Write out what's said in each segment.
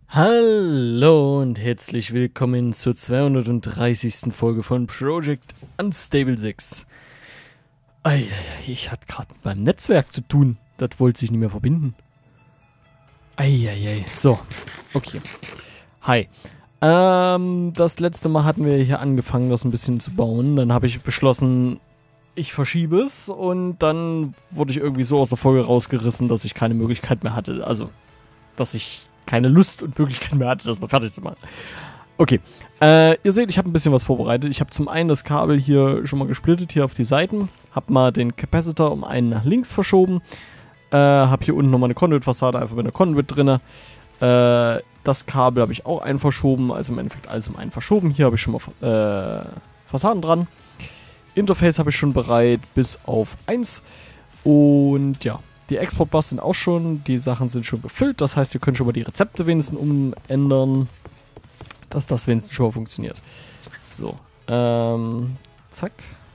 Hallo und herzlich willkommen zur 230. Folge von Project Unstable 6. Eieiei, ich hatte gerade mit meinem Netzwerk zu tun. Das wollte sich nicht mehr verbinden. Eieiei, so, okay. Hi. Das letzte Mal hatten wir hier angefangen, das ein bisschen zu bauen. Dann habe ich beschlossen, ich verschiebe es. Und dann wurde ich irgendwie so aus der Folge rausgerissen, dass ich keine Möglichkeit mehr hatte. Also, dass ich keine Lust und Möglichkeit mehr hatte, das noch fertig zu machen. Okay, ihr seht, ich habe ein bisschen was vorbereitet. Ich habe zum einen das Kabel hier schon mal gesplittet, hier auf die Seiten. Habe mal den Capacitor um einen nach links verschoben. Habe hier unten nochmal eine Conduit-Fassade, einfach mit einer Conduit drin. Das Kabel habe ich auch einen verschoben, also im Endeffekt alles um einen verschoben. Hier habe ich schon mal Fassaden dran. Interface habe ich schon bereit, bis auf 1. Und ja, die Export-Bus sind auch schon, die Sachen sind schon gefüllt. Das heißt, ihr könnt schon mal die Rezepte wenigstens umändern, dass das wenigstens schon mal funktioniert. So, zack.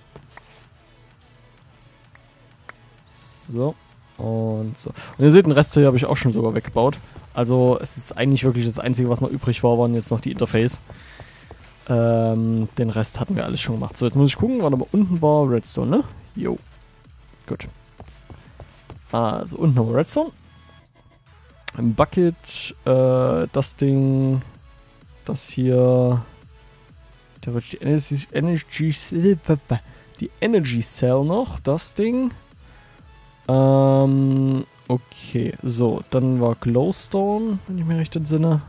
So, und so. Und ihr seht, den Rest hier habe ich auch schon sogar weggebaut. Also, es ist eigentlich wirklich das Einzige, was noch übrig war, waren jetzt noch die Interface. Den Rest hatten wir alles schon gemacht. So, jetzt muss ich gucken, was aber unten war. Redstone, ne? Jo. Gut. Also, unten haben wir Redstone. Im Bucket, das Ding, das hier, da wird die Energy Cell noch, das Ding. Okay, so, dann war Glowstone, wenn ich mich recht entsinne.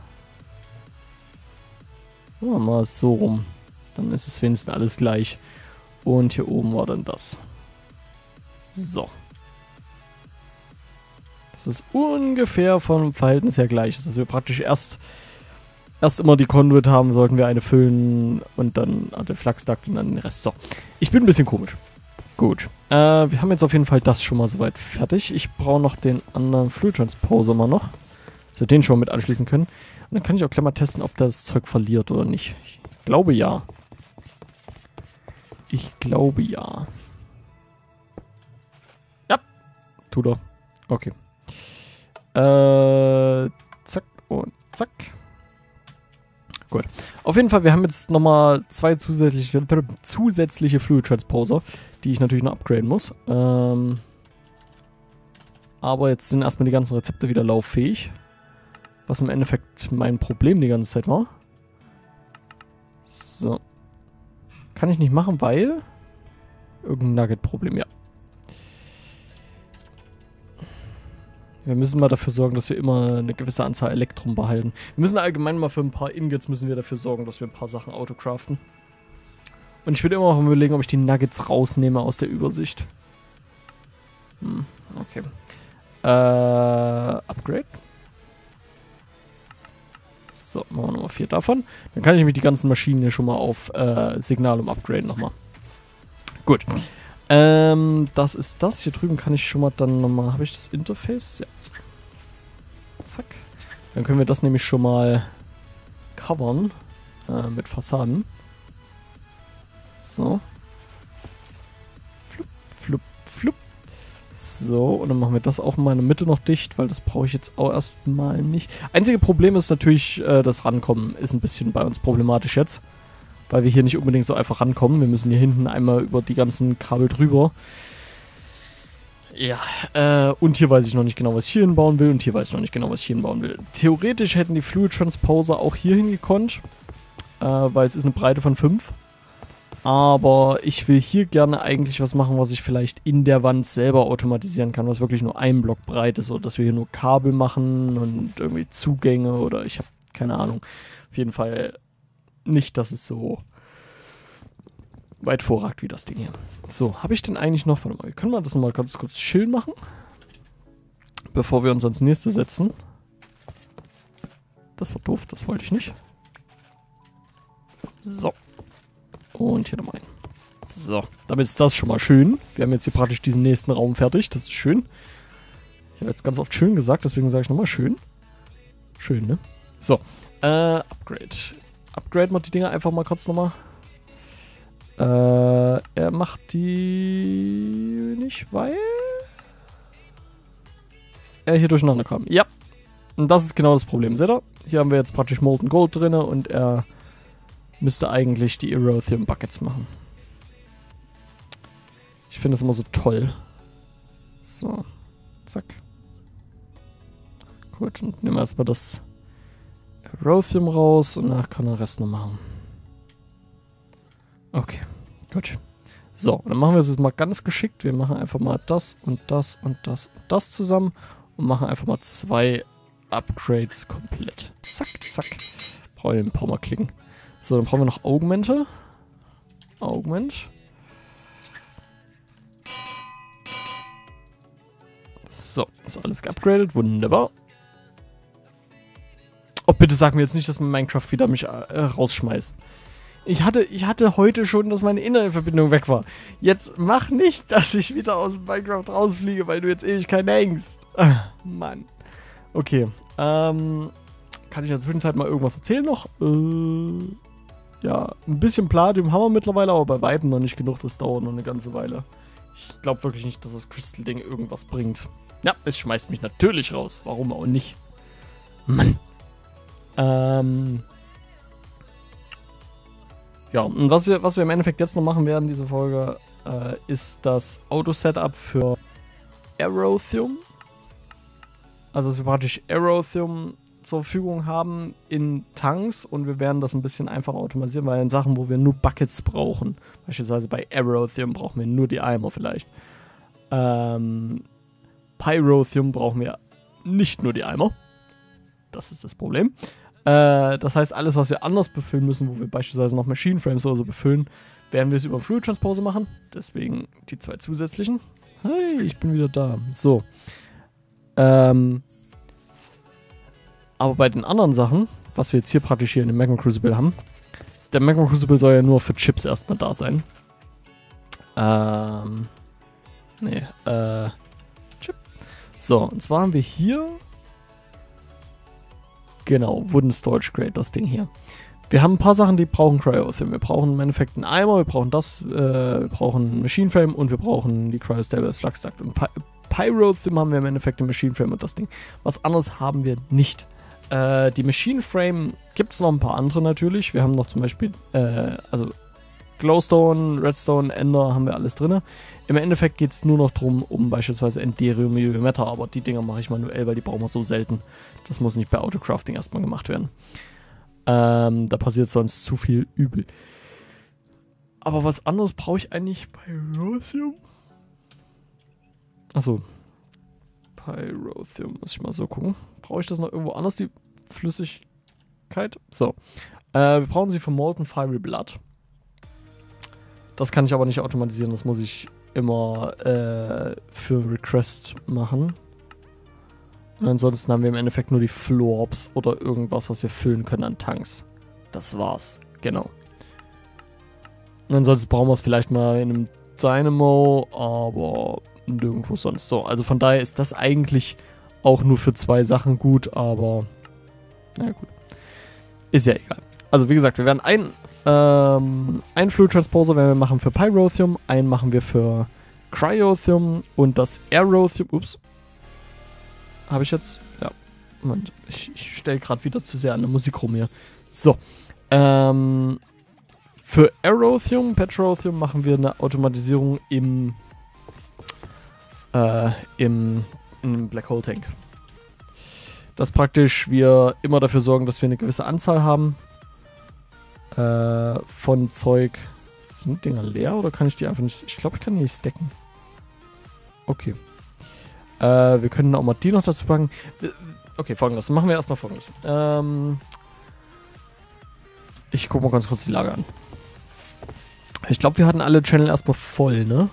Oh, mal so rum. Dann ist es wenigstens alles gleich. Und hier oben war dann das. So. Das ist ungefähr vom Verhältnis her gleich. Dass wir praktisch erst immer die Conduit haben, sollten wir eine füllen und dann den Flachsduct und dann den Rest. So, ich bin ein bisschen komisch. Gut, wir haben jetzt auf jeden Fall das schon mal soweit fertig. Ich brauche noch den anderen Fluid Transposer mal noch, dass wir den schon mit anschließen können. Und dann kann ich auch gleich mal testen, ob das Zeug verliert oder nicht. Ich glaube ja. Ich glaube ja. Ja, tut er. Okay. Zack und zack. Gut. Auf jeden Fall, wir haben jetzt nochmal 2 zusätzliche Fluid Transposer, die ich natürlich noch upgraden muss. Aber jetzt sind erstmal die ganzen Rezepte wieder lauffähig. Was im Endeffekt mein Problem die ganze Zeit war. So. Kann ich nicht machen, weil irgendein Nugget-Problem, ja. Wir müssen mal dafür sorgen, dass wir immer eine gewisse Anzahl Elektrum behalten. Wir müssen allgemein mal für ein paar Ingots müssen wir dafür sorgen, dass wir ein paar Sachen autocraften. Und ich bin immer noch am Überlegen, ob ich die Nuggets rausnehme aus der Übersicht. Okay. Upgrade. So, machen wir nochmal 4 davon. Dann kann ich nämlich die ganzen Maschinen hier schon mal auf Signalum upgraden nochmal. Gut. Das ist das. Hier drüben kann ich schon mal dann nochmal... Habe ich das Interface? Ja. Zack. Dann können wir das nämlich schon mal covern mit Fassaden. So. Flup, flup, flup. So, und dann machen wir das auch mal in der Mitte noch dicht, weil das brauche ich jetzt auch erstmal nicht. Einzige Problem ist natürlich, das Rankommen ist ein bisschen bei uns problematisch jetzt. Weil wir hier nicht unbedingt so einfach rankommen. Wir müssen hier hinten einmal über die ganzen Kabel drüber. Ja, und hier weiß ich noch nicht genau, was ich hier hinbauen will. Und hier weiß ich noch nicht genau, was ich hier hinbauen will. Theoretisch hätten die Fluid Transposer auch hier hingekonnt. Weil es ist eine Breite von 5. Aber ich will hier gerne eigentlich was machen, was ich vielleicht in der Wand selber automatisieren kann. Was wirklich nur ein Block breit ist. Oder dass wir hier nur Kabel machen und irgendwie Zugänge oder ich habe keine Ahnung. Auf jeden Fall... Nicht, dass es so weit vorragt wie das Ding hier. So, habe ich denn eigentlich noch... Warte mal, können wir das nochmal ganz kurz schön machen? Bevor wir uns ans nächste setzen. Das war doof, das wollte ich nicht. So. Und hier nochmal ein. So, damit ist das schon mal schön. Wir haben jetzt hier praktisch diesen nächsten Raum fertig. Das ist schön. Ich habe jetzt ganz oft schön gesagt, deswegen sage ich nochmal schön. Schön, ne? So, Upgrade. Upgrade mal die Dinger einfach mal kurz nochmal. Er macht die nicht, weil er hier durcheinander kam. Ja, Und das ist genau das Problem. Seht ihr? Hier haben wir jetzt praktisch Molten Gold drin und er müsste eigentlich die Erothium Buckets machen. Ich finde das immer so toll. So. Zack. Gut, und nehmen wir erstmal das Erothium raus und danach kann er den Rest noch machen. Okay, gut. So, dann machen wir es jetzt mal ganz geschickt. Wir machen einfach mal das und das und das und das zusammen und machen einfach mal 2 Upgrades komplett. Zack, zack. Brauchen wir ein paar Mal klicken. So, dann brauchen wir noch Augmente. Augment. So, ist alles geupgradet. Wunderbar. Oh, bitte sag mir jetzt nicht, dass Minecraft wieder mich rausschmeißt. Ich hatte heute schon, dass meine Internetverbindung weg war. Jetzt mach nicht, dass ich wieder aus Minecraft rausfliege, weil du jetzt Ewigkeiten hängst. Mann. Okay. Kann ich in der Zwischenzeit mal irgendwas erzählen noch? Ja, ein bisschen Palladium haben wir mittlerweile, aber bei Weitem noch nicht genug. Das dauert noch eine ganze Weile. Ich glaube wirklich nicht, dass das Crystal-Ding irgendwas bringt. Ja, es schmeißt mich natürlich raus. Warum auch nicht? Mann. Ja, und was wir im Endeffekt jetzt noch machen werden, diese Folge, ist das Auto-Setup für Erothium. Also, dass wir praktisch Erothium zur Verfügung haben in Tanks und wir werden das ein bisschen einfacher automatisieren, weil in Sachen, wo wir nur Buckets brauchen, beispielsweise bei Erothium brauchen wir nur die Eimer vielleicht. Pyrothium brauchen wir nicht nur die Eimer. Das ist das Problem. Das heißt, alles, was wir anders befüllen müssen, wo wir beispielsweise noch Machine Frames oder so befüllen, werden wir es über Fluid Transpose machen. Deswegen die 2 zusätzlichen. Hey, ich bin wieder da. So. Aber bei den anderen Sachen, was wir jetzt hier praktisch hier in dem Magma Crucible haben, der Magma Crucible soll ja nur für Chips erstmal da sein. Chip. So, und zwar haben wir hier genau, Wooden Storage Crate, das Ding hier. Wir haben ein paar Sachen, die brauchen Cryothium. Wir brauchen im Endeffekt einen Eimer, wir brauchen das, wir brauchen einen Machine Frame und wir brauchen die Cryostable Flux Duct. Und Pyrothium haben wir im Endeffekt den Machine Frame und das Ding. Was anderes haben wir nicht. Die Machine Frame gibt es noch ein paar andere natürlich. Wir haben noch zum Beispiel, also Glowstone, Redstone, Ender haben wir alles drin. Im Endeffekt geht es nur noch darum, um beispielsweise Enderium, Matter, aber die Dinger mache ich manuell, weil die brauchen wir so selten. Das muss nicht bei Autocrafting erstmal gemacht werden. Da passiert sonst zu viel Übel. Aber was anderes brauche ich eigentlich bei Pyrothium? Achso. Pyrothium, muss ich mal so gucken. Brauche ich das noch irgendwo anders, die Flüssigkeit? So. Wir brauchen sie für Molten Fiery Blood. Das kann ich aber nicht automatisieren, das muss ich immer für Request machen. Und ansonsten haben wir im Endeffekt nur die Florbs oder irgendwas, was wir füllen können an Tanks. Das war's, genau. Und ansonsten brauchen wir es vielleicht mal in einem Dynamo, aber nirgendwo sonst. So, also von daher ist das eigentlich auch nur für 2 Sachen gut, aber na gut. Ist ja egal. Also wie gesagt, wir werden einen Fluid Transposer werden wir machen für Pyrothium, einen machen wir für Cryothium und das Erothium. Ups. Habe ich jetzt? Ja. Moment, ich stelle gerade wieder zu sehr an der Musik rum hier. So. Für Erothium, Petrothium machen wir eine Automatisierung im Black Hole Tank. Dass praktisch wir immer dafür sorgen, dass wir eine gewisse Anzahl haben von Zeug. Sind Dinger leer oder kann ich die einfach nicht... Ich glaube, ich kann die nicht stacken. Okay. Wir können auch mal die noch dazu packen. Okay, folgendes. Machen wir erstmal folgendes. Ich gucke mal ganz kurz die Lage an. Ich glaube, wir hatten alle Channel erstmal voll, ne?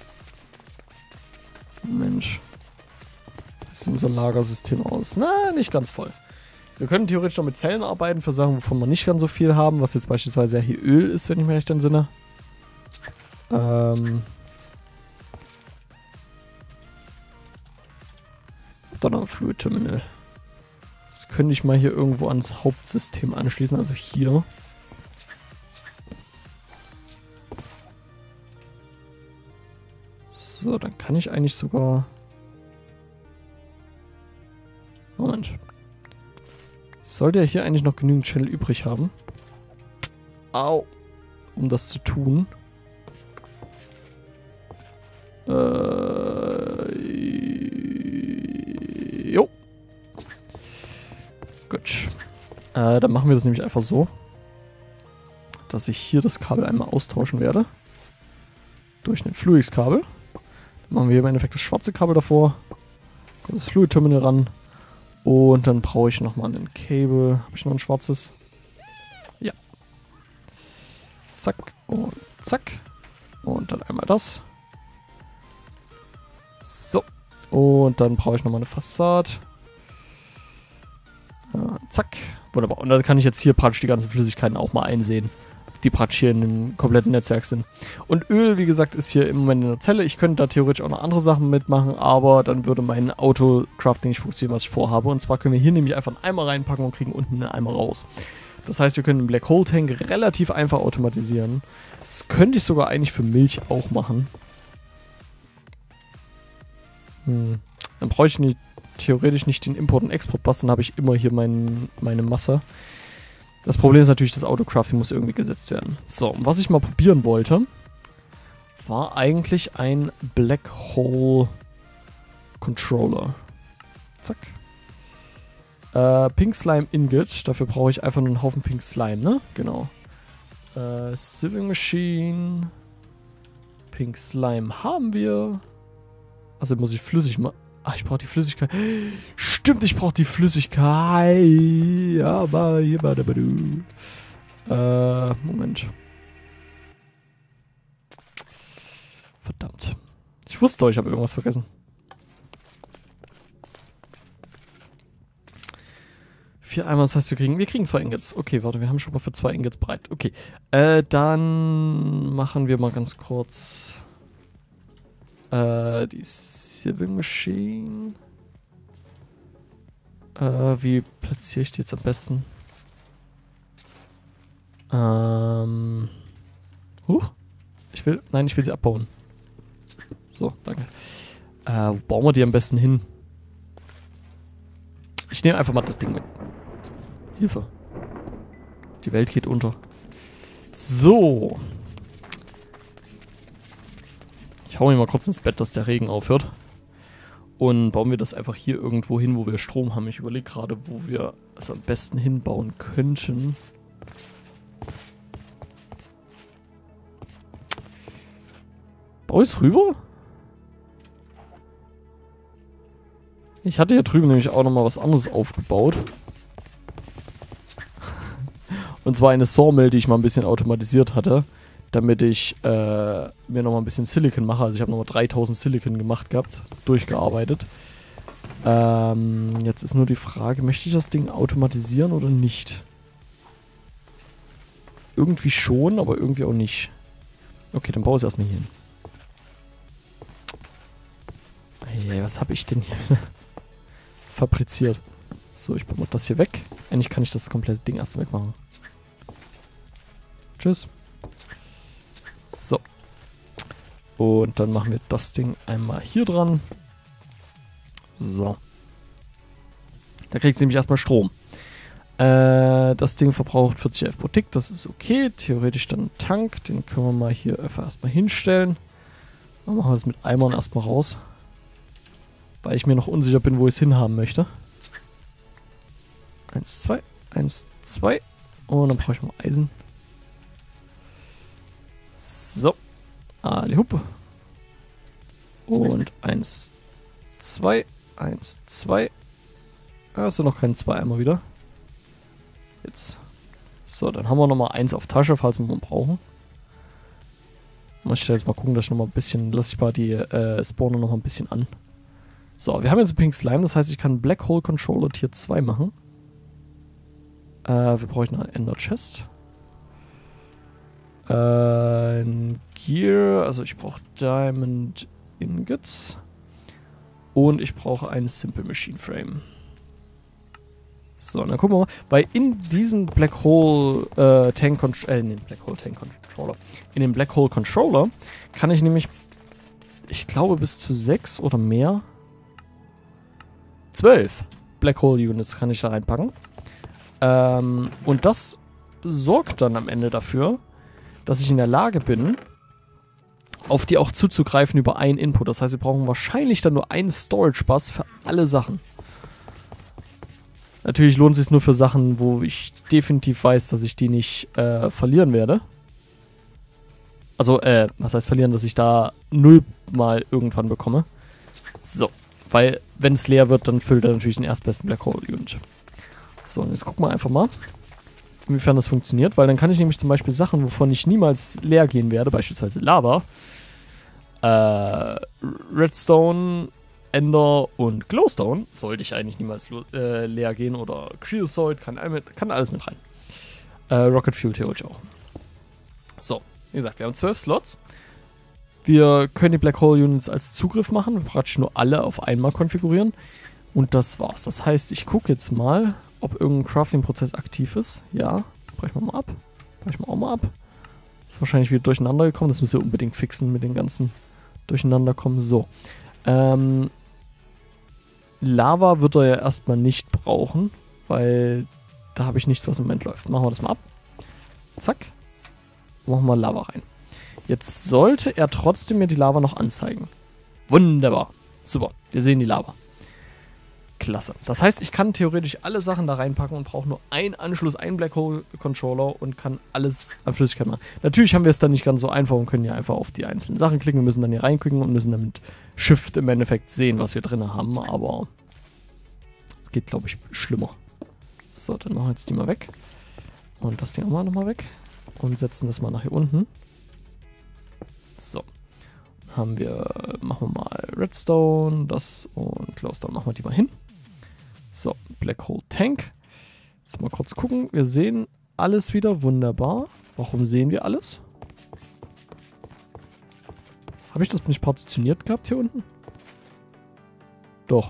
Mensch. Wie sieht unser Lagersystem aus? Na, nicht ganz voll. Wir können theoretisch noch mit Zellen arbeiten für Sachen, wovon wir nicht ganz so viel haben, was jetzt beispielsweise ja hier Öl ist, wenn ich mich recht entsinne. Donner Fluid Terminal. Das könnte ich mal hier irgendwo ans Hauptsystem anschließen, also hier. So, dann kann ich eigentlich sogar... Moment. Sollte er hier eigentlich noch genügend Channel übrig haben. Au. Um das zu tun. Jo. Gut. Dann machen wir das nämlich einfach so, dass ich hier das Kabel einmal austauschen werde. Durch ein Fluix-Kabel. Dann machen wir hier im Endeffekt das schwarze Kabel davor. Kommt das Fluid-Terminal ran. Und dann brauche ich nochmal ein Cable. Habe ich noch ein schwarzes? Ja. Zack und zack. Und dann einmal das. So. Und dann brauche ich nochmal eine Fassade. Zack. Wunderbar. Und dann kann ich jetzt hier praktisch die ganzen Flüssigkeiten auch mal einsehen, die praktisch hier in dem kompletten Netzwerk sind. Und Öl, wie gesagt, ist hier im Moment in der Zelle. Ich könnte da theoretisch auch noch andere Sachen mitmachen, aber dann würde mein Auto-Crafting nicht funktionieren, was ich vorhabe. Und zwar können wir hier nämlich einfach einen Eimer reinpacken und kriegen unten einen Eimer raus. Das heißt, wir können den Black Hole Tank relativ einfach automatisieren. Das könnte ich sogar eigentlich für Milch auch machen. Dann brauche ich theoretisch nicht den Import- und Export-Bus, dann habe ich immer hier meine Masse. Das Problem ist natürlich, das Autocrafting muss irgendwie gesetzt werden. So, und was ich mal probieren wollte, war eigentlich ein Black Hole Controller. Zack. Pink Slime Ingot. Dafür brauche ich einfach nur einen Haufen Pink Slime, ne? Genau. Sieving Machine. Pink Slime haben wir. Also muss ich flüssig machen. Ah, ich brauche die Flüssigkeit. Stimmt, ich brauche die Flüssigkeit. Ja, aber hier war der Badu. Moment. Verdammt. Ich wusste doch, ich habe irgendwas vergessen. 4 Eimer, das heißt, wir kriegen 2 Ingots. Okay, warte, wir haben schon mal für 2 Ingots bereit. Okay. Dann machen wir mal ganz kurz die Sieving Machine. Wie platziere ich die jetzt am besten? Ich will sie abbauen. So, danke. Wo bauen wir die am besten hin? Ich nehme einfach mal das Ding mit. Hilfe. Die Welt geht unter. So. Ich hau mir mal kurz ins Bett, dass der Regen aufhört. Und bauen wir das einfach hier irgendwo hin, wo wir Strom haben. Ich überlege gerade, wo wir es am besten hinbauen könnten. Baue ich es rüber? Ich hatte hier drüben nämlich auch nochmal was anderes aufgebaut. Und zwar eine Sawmill, die ich mal ein bisschen automatisiert hatte, damit ich mir nochmal ein bisschen Silicon mache. Also ich habe nochmal 3000 Silicon gemacht gehabt, durchgearbeitet. Jetzt ist nur die Frage, möchte ich das Ding automatisieren oder nicht? Irgendwie schon, aber irgendwie auch nicht. Okay, dann baue ich es erstmal hier hin. Hey, was habe ich denn hier fabriziert? So, ich baue mal das hier weg. Eigentlich kann ich das komplette Ding erst wegmachen. Tschüss. So. Und dann machen wir das Ding einmal hier dran. So. Da kriegt sie nämlich erstmal Strom. Das Ding verbraucht 40 F pro Tick, das ist okay. Theoretisch dann ein Tank, den können wir mal hier einfach erstmal hinstellen. Dann machen wir das mit Eimern erstmal raus. Weil ich mir noch unsicher bin, wo ich es hinhaben möchte. 1, 2, 1, 2. Und dann brauche ich mal Eisen. So. Ali Huppe. Und 1, 2, 1, 2. Also noch kein 2 Eimer wieder. Jetzt. So, dann haben wir nochmal 1 auf Tasche, falls wir mal brauchen. Muss ich jetzt mal gucken, dass ich nochmal ein bisschen, lasse ich mal die Spawner noch ein bisschen an. So, wir haben jetzt Pink Slime, das heißt, ich kann Black Hole Controller Tier 2 machen. Wir brauchen eine Ender Chest. Ein Gear, also ich brauche Diamond Ingots. Und ich brauche einen Simple Machine Frame. So, und dann gucken wir mal, weil in diesen Black Hole Tank Controller, in den Black Hole Controller kann ich nämlich, ich glaube, bis zu 6 oder mehr, 12 Black Hole Units kann ich da reinpacken. Und das sorgt dann am Ende dafür, dass ich in der Lage bin, auf die auch zuzugreifen über einen Input. Das heißt, wir brauchen wahrscheinlich dann nur einen Storage-Bus für alle Sachen. Natürlich lohnt es sich nur für Sachen, wo ich definitiv weiß, dass ich die nicht verlieren werde. Also, was heißt verlieren, dass ich da 0 mal irgendwann bekomme. So, weil wenn es leer wird, dann füllt er natürlich den erstbesten Black Hole Unit. So, und jetzt gucken wir einfach mal, inwiefern das funktioniert, weil dann kann ich nämlich zum Beispiel Sachen, wovon ich niemals leer gehen werde, beispielsweise Lava, Redstone, Ender und Glowstone, sollte ich eigentlich niemals leer gehen, oder Creosote, kann alles mit rein. Rocket Fuel theoretisch auch. So, wie gesagt, wir haben 12 Slots. Wir können die Black Hole Units als Zugriff machen, wir praktisch nur alle auf einmal konfigurieren. Und das war's. Das heißt, ich gucke jetzt mal, ob irgendein Crafting-Prozess aktiv ist. Ja, brechen wir mal ab. Brechen wir auch mal ab. Ist wahrscheinlich wieder durcheinander gekommen. Das müssen wir unbedingt fixen mit den ganzen Durcheinanderkommen. So. Lava wird er ja erstmal nicht brauchen, weil da habe ich nichts, was im Moment läuft. Machen wir das mal ab. Zack. Machen wir Lava rein. Jetzt sollte er trotzdem mir die Lava noch anzeigen. Wunderbar. Super. Wir sehen die Lava. Klasse. Das heißt, ich kann theoretisch alle Sachen da reinpacken und brauche nur einen Anschluss, einen Black Hole Controller und kann alles an Flüssigkeit machen. Natürlich haben wir es dann nicht ganz so einfach und können ja einfach auf die einzelnen Sachen klicken. Wir müssen dann hier reinklicken und müssen dann mit Shift im Endeffekt sehen, was wir drin haben, aber es geht, glaube ich, schlimmer. So, dann machen wir jetzt die mal weg. Und das Ding auch mal nochmal weg. Und setzen das mal nach hier unten. So. Machen wir mal Redstone, das und Glowstone machen wir die mal hin. So, Black Hole Tank. Jetzt mal kurz gucken. Wir sehen alles wieder. Wunderbar. Warum sehen wir alles? Habe ich das nicht partitioniert gehabt hier unten? Doch.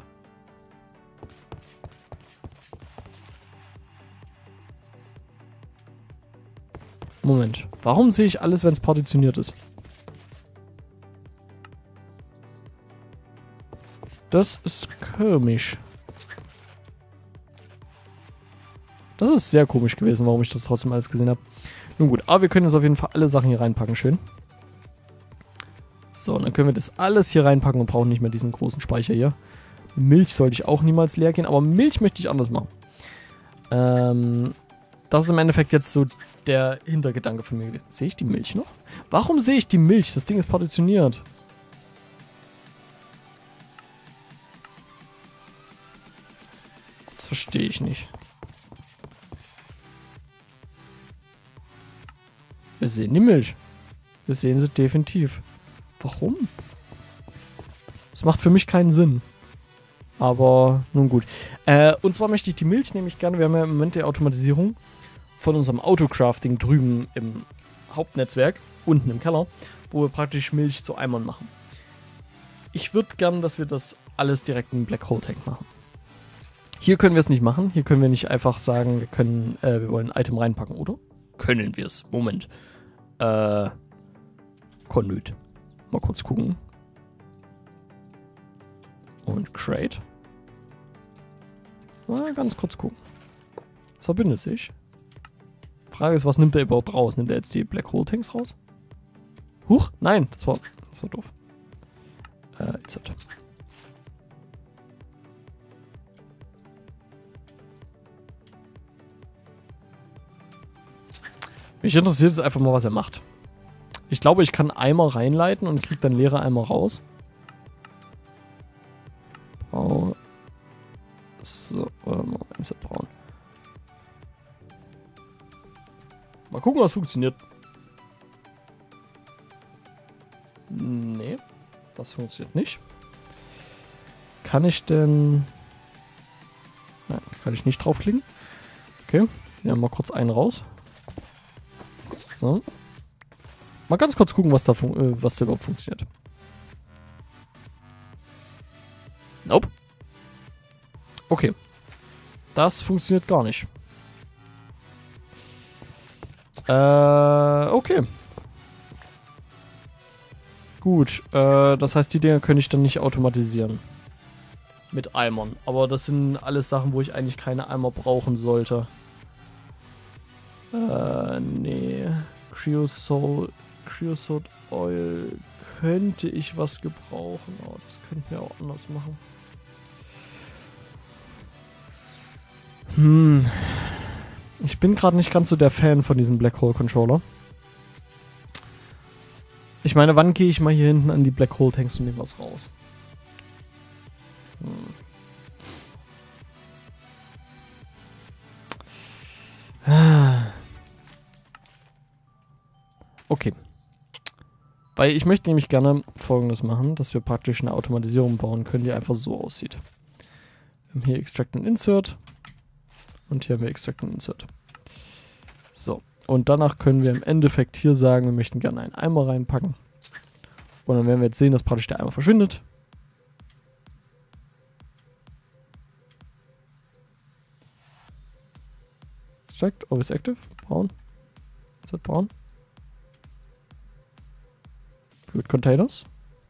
Moment. Warum sehe ich alles, wenn es partitioniert ist? Das ist komisch. Das ist sehr komisch gewesen, warum ich das trotzdem alles gesehen habe. Nun gut, aber wir können jetzt auf jeden Fall alle Sachen hier reinpacken, schön. So, und dann können wir das alles hier reinpacken und brauchen nicht mehr diesen großen Speicher hier. Milch sollte ich auch niemals leer gehen, aber Milch möchte ich anders machen. Das ist im Endeffekt jetzt so der Hintergedanke von mir gewesen. Sehe ich die Milch noch? Warum sehe ich die Milch? Das Ding ist partitioniert. Das verstehe ich nicht. Wir sehen die Milch. Wir sehen sie definitiv. Warum? Das macht für mich keinen Sinn. Aber nun gut. Und zwar möchte ich die Milch nämlich gerne, wir haben ja im Moment die Automatisierung von unserem Autocrafting drüben im Hauptnetzwerk, unten im Keller, wo wir praktisch Milch zu Eimern machen. Ich würde gern, dass wir das alles direkt in den Black Hole Tank machen. Hier können wir es nicht machen. Hier können wir nicht einfach sagen, wir wollen ein Item reinpacken, oder? Können wir es. Moment. Konüt. Mal kurz gucken. Und Crate. Mal ganz kurz gucken. Es verbindet sich. Frage ist, was nimmt er überhaupt raus? Nimmt er jetzt die Black Hole Tanks raus? Huch, nein, das war doof. Jetzt hat. Mich interessiert es einfach mal, was er macht. Ich glaube, ich kann Eimer reinleiten und kriege dann leere Eimer raus. Braun. So, ist braun. Mal gucken, was funktioniert. Nee, das funktioniert nicht. Kann ich denn... Nein, kann ich nicht draufklicken. Okay, nehmen wir mal kurz einen raus. So. Mal ganz kurz gucken, was da überhaupt funktioniert. Nope. Okay. Das funktioniert gar nicht. Okay. Gut. Das heißt, die Dinger könnte ich dann nicht automatisieren. Mit Eimern. Aber das sind alles Sachen, wo ich eigentlich keine Eimer brauchen sollte. Nee. Creosote Oil könnte ich was gebrauchen. Oh, das könnten wir auch anders machen. Ich bin gerade nicht ganz so der Fan von diesem Black Hole Controller. Ich meine, wann gehe ich mal hier hinten an die Black Hole Tanks und nehme was raus? Okay. Weil ich möchte nämlich gerne Folgendes machen, dass wir praktisch eine Automatisierung bauen können, die einfach so aussieht. Wir haben hier Extract and Insert. Und hier haben wir Extract and Insert. So. Und danach können wir im Endeffekt hier sagen, wir möchten gerne einen Eimer reinpacken. Und dann werden wir jetzt sehen, dass praktisch der Eimer verschwindet. Extract, always active, braun. Ist das braun? Fluid Containers.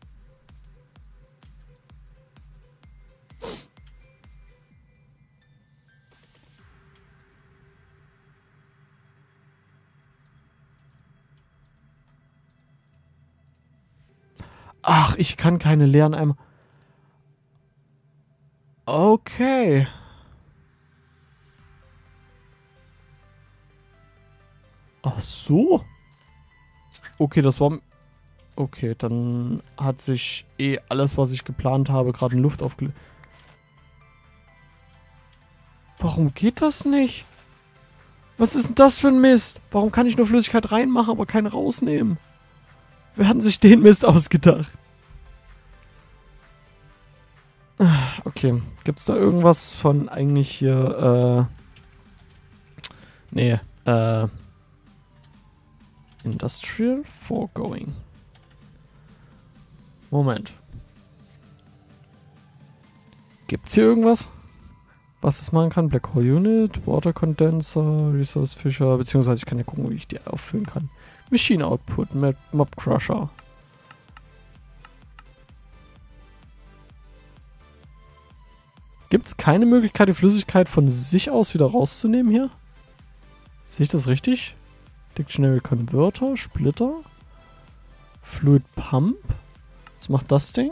Ach, ich kann keine leeren Eimer. Okay. Ach so. Okay, das war... Okay, dann hat sich alles, was ich geplant habe, gerade in Luft aufgelöst. Warum geht das nicht? Was ist denn das für ein Mist? Warum kann ich nur Flüssigkeit reinmachen, aber keine rausnehmen? Wer hat sich den Mist ausgedacht? Okay, gibt's da irgendwas von eigentlich hier, nee, Industrial Foregoing. Moment. Gibt's hier irgendwas, was das machen kann? Black Hole Unit, Water Condenser, Resource Fisher, beziehungsweise ich kann ja gucken, wie ich die auffüllen kann. Machine Output, Mob Crusher. Gibt es keine Möglichkeit, die Flüssigkeit von sich aus wieder rauszunehmen hier? Sehe ich das richtig? Dictionary Converter, Splitter, Fluid Pump. Was macht das Ding?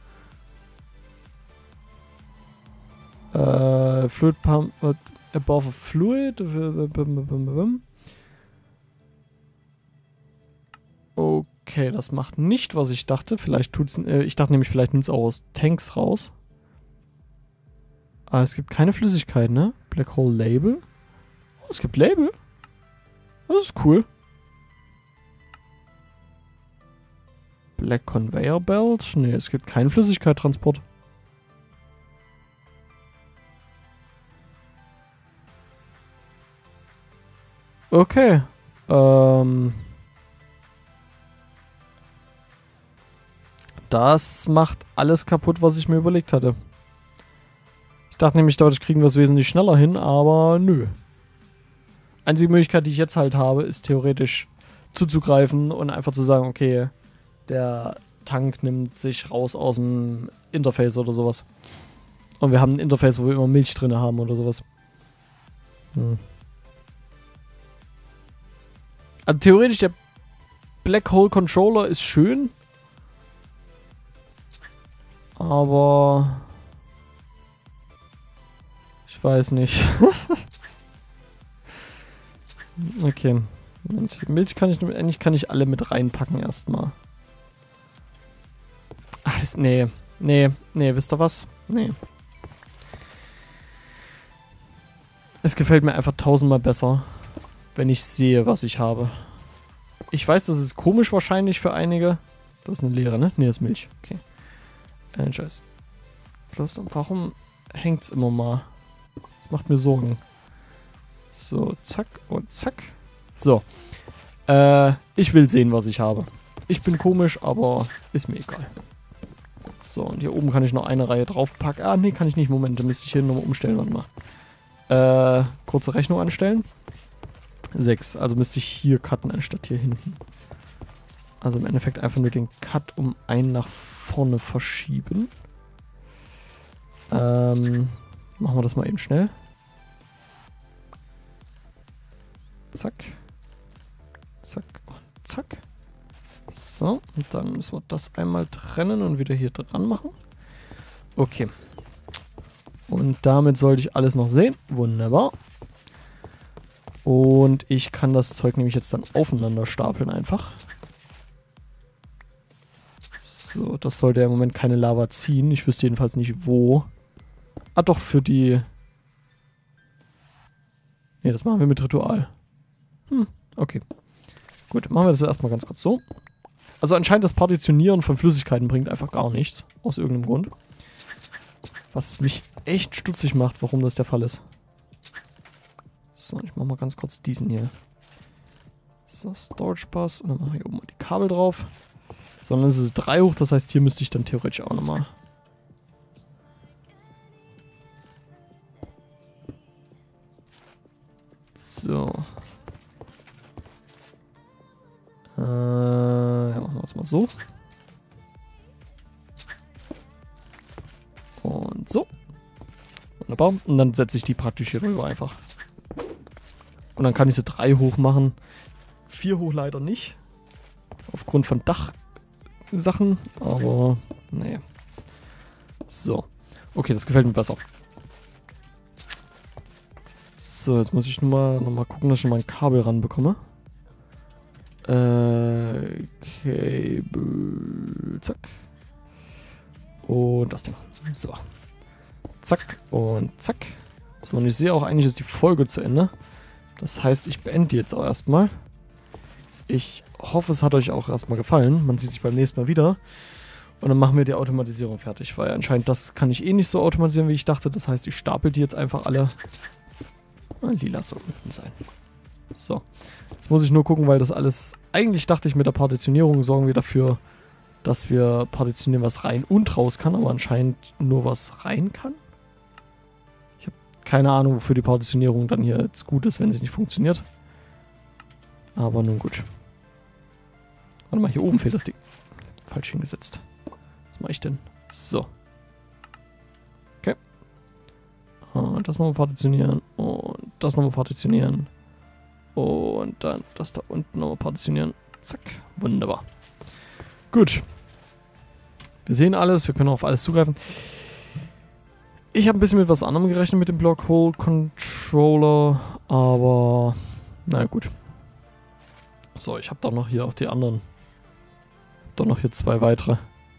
Fluid Pump above a Fluid. Okay, das macht nicht, was ich dachte. Vielleicht tut's. Ich dachte nämlich, vielleicht nimmt es auch aus Tanks raus. Aber es gibt keine Flüssigkeit, ne? Black Hole Label. Oh, es gibt Label. Das ist cool. Black Conveyor Belt. Ne, es gibt keinen Flüssigkeittransport. Okay. Das macht alles kaputt, was ich mir überlegt hatte. Ich dachte nämlich, dadurch kriegen wir es wesentlich schneller hin, aber nö. Einzige Möglichkeit, die ich jetzt halt habe, ist theoretisch zuzugreifen und einfach zu sagen, okay, der Tank nimmt sich raus aus dem Interface oder sowas. Und wir haben ein Interface, wo wir immer Milch drin haben oder sowas. Also theoretisch, der Black Hole Controller ist schön. Aber... ich weiß nicht. Okay. Milch kann ich... Eigentlich kann ich alle mit reinpacken erstmal. Ach, nee. Nee, wisst ihr was? Nee. Es gefällt mir einfach tausendmal besser, wenn ich sehe, was ich habe. Ich weiß, das ist komisch wahrscheinlich für einige. Das ist eine leere, ne? Nee, das ist Milch. Okay. Scheiß. Warum hängt's immer mal? Das macht mir Sorgen. So, zack und zack. So. Ich will sehen, was ich habe. Ich bin komisch, aber ist mir egal. So, und hier oben kann ich noch eine Reihe draufpacken. Ah, nee, kann ich nicht. Moment, da müsste ich hier nochmal umstellen. Warte mal. Kurze Rechnung anstellen. 6. Also müsste ich hier cutten, anstatt hier hinten. Also im Endeffekt einfach nur den Cut um einen nach vorne verschieben. Machen wir das mal eben schnell. Zack. Zack und zack. So, und dann müssen wir das einmal trennen und wieder hier dran machen. Okay. Und damit sollte ich alles noch sehen. Wunderbar. Und ich kann das Zeug nämlich jetzt dann aufeinander stapeln einfach. So, das sollte ja im Moment keine Lava ziehen. Ich wüsste jedenfalls nicht wo. Ah, doch, für die... Ne, das machen wir mit Ritual. Okay. Gut, machen wir das erstmal ganz kurz so. Also anscheinend das Partitionieren von Flüssigkeiten bringt einfach gar nichts. Aus irgendeinem Grund. Was mich echt stutzig macht, warum das der Fall ist. So, ich mache mal ganz kurz diesen hier. So, Storage Bus. Und dann mache ich oben mal die Kabel drauf. So, dann ist es 3 hoch, das heißt, hier müsste ich dann theoretisch auch nochmal... So. Ja, machen wir es mal so. Und so. Wunderbar. Und dann setze ich die praktisch hier rüber einfach. Und dann kann ich sie 3 hoch machen. 4 hoch leider nicht. Aufgrund von Dachsachen. Aber, nee. So. Okay, das gefällt mir besser. So, jetzt muss ich noch mal gucken, dass ich noch mal ein Kabel ranbekomme. Kabel. Zack. Und das Ding. So. Zack und zack. So, und ich sehe auch, eigentlich ist die Folge zu Ende. Das heißt, ich beende die jetzt auch erstmal. Ich hoffe, es hat euch auch erstmal gefallen. Man sieht sich beim nächsten Mal wieder. Und dann machen wir die Automatisierung fertig. Weil anscheinend das kann ich eh nicht so automatisieren, wie ich dachte. Das heißt, ich stapel die jetzt einfach alle. Lila soll unten sein. So. Jetzt muss ich nur gucken, weil das alles... Eigentlich dachte ich, mit der Partitionierung sorgen wir dafür, dass wir partitionieren, was rein und raus kann. Aber anscheinend nur was rein kann. Ich habe keine Ahnung, wofür die Partitionierung dann hier jetzt gut ist, wenn sie nicht funktioniert. Aber nun gut. Warte mal, hier oben fehlt das Ding. Falsch hingesetzt. Was mache ich denn? So. Okay. Und das nochmal partitionieren. Und das nochmal partitionieren. Und dann das da unten nochmal partitionieren. Zack. Wunderbar. Gut. Wir sehen alles. Wir können auf alles zugreifen. Ich habe ein bisschen mit was anderem gerechnet mit dem Block Hole Controller. Aber na gut. So, ich habe doch noch hier auch die anderen. Doch noch hier 2 weitere.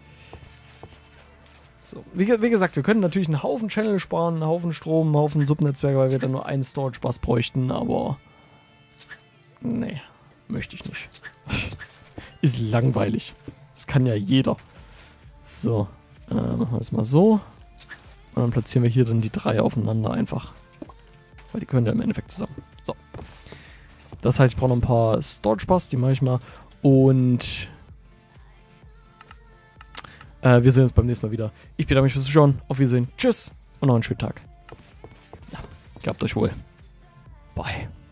So, wie gesagt, wir können natürlich einen Haufen Channel sparen, einen Haufen Strom, einen Haufen Subnetzwerke, weil wir dann nur einen Storage Bus bräuchten, aber nee, möchte ich nicht. Ist langweilig. Das kann ja jeder. So, machen wir das mal so. Und dann platzieren wir hier dann die 3 aufeinander einfach. Weil die können ja im Endeffekt zusammen. So. Das heißt, ich brauche noch ein paar Storage Bus, die mache ich mal. Und wir sehen uns beim nächsten Mal wieder. Ich bedanke mich fürs Zuschauen. Auf Wiedersehen. Tschüss und noch einen schönen Tag. Ja, gehabt euch wohl. Bye.